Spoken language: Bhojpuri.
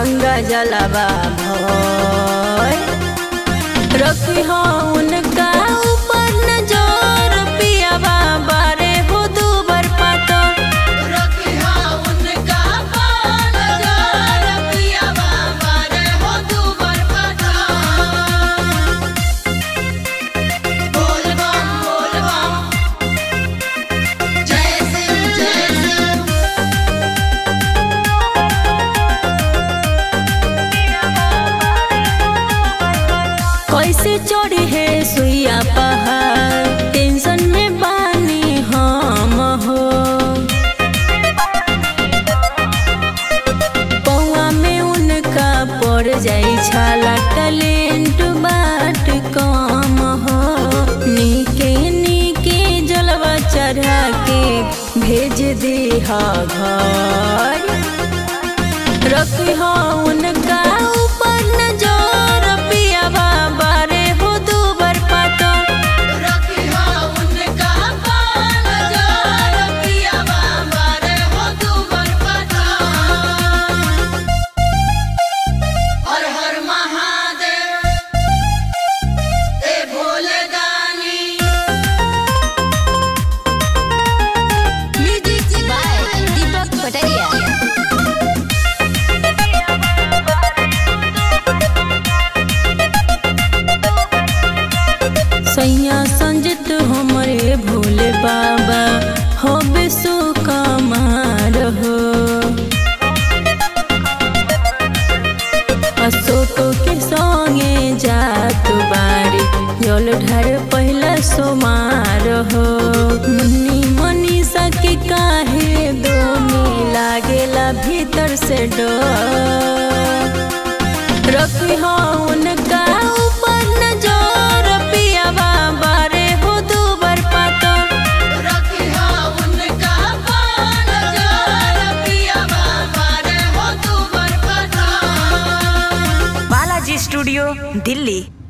गंगा जलवा भोय रखी हो उनका ऊपर नजर पियावा बारे हो दूबर पातर रखी हो उनका नजर पियावा बारे हो दूबर पातर। बोल बम जय सिंह जय सिंह। कैसे चढ़ी है सुइया पहाड़ टेंशन में बानी हम हो पौआ में उनका पड़ जाई छाला टैलेंट बाट कम हो नीके नीके जलवा चढ़ा के भेज दी घर रखी हो उनका ऊपर नजर पियावा बारे हो दूबर पातर रखी हो उनका नजर पियावा बारे हो दूबर पातर। हर हर महादेव ए भोले दानी। म्यूजिक बाय दीपक पटरिया। सैया संजित हमरे भोले बाबा हो विश्वकर्मार हो अशोक के संगे जात बारी जल ढार पहला सोमार हो मुन्नी मनीषा के काहे दोनी लागेला भीतर से डर रखी हो उनका ऊपर नजर पियावा बारे हो दूबर पातर रखी हो उनका नजर पियावा बारे हो दूबर पातर। बालाजी स्टूडियो दिल्ली।